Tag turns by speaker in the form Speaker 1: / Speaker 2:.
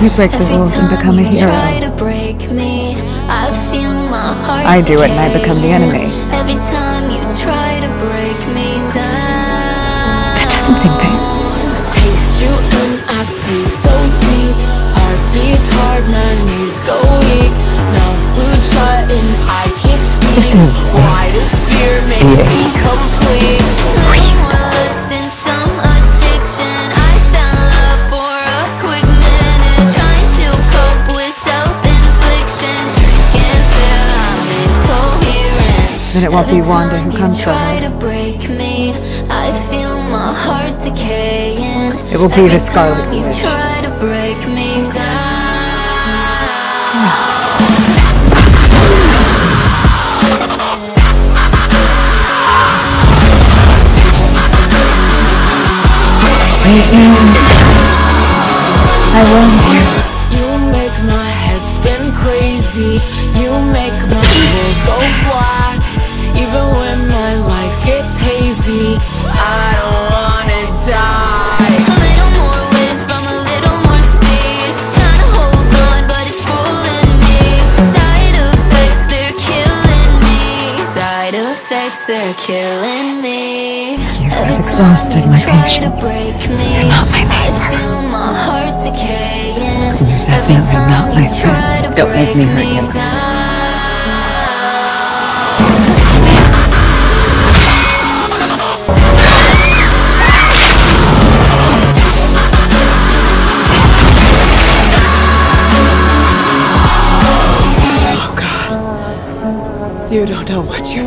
Speaker 1: You break the rules and become a hero. I do it and I become the enemy.
Speaker 2: Every time you try to break me down.
Speaker 1: That doesn't seem fair.
Speaker 2: Taste you and I breathe so deep. Heart beats hard, my knees go weak. Mouth blue shut and I can't speak.
Speaker 1: This is
Speaker 2: why does fear make me complete? Lust and some addiction. I found love for a quick minute. Trying to cope with self-infliction. Drinking till I'm incoherent.
Speaker 1: Then it won't be Wanda who comes for her.
Speaker 2: To break me, I feel my heart decaying.
Speaker 1: It will be the Scarlet
Speaker 2: You
Speaker 1: Witch.
Speaker 2: try to break me down.
Speaker 1: I will.
Speaker 2: You make my head spin crazy. You make my world go black. Even when my life gets hazy, I don't wanna die. A little more wind from a little more speed. Trying to hold on, but it's fooling me. Side effects, they're killing me. Side effects, they're killing me.
Speaker 1: You have exhausted my patience. You're not my neighbor. You're definitely not my friend. Don't make me hurt you.
Speaker 3: Oh God, you don't know what you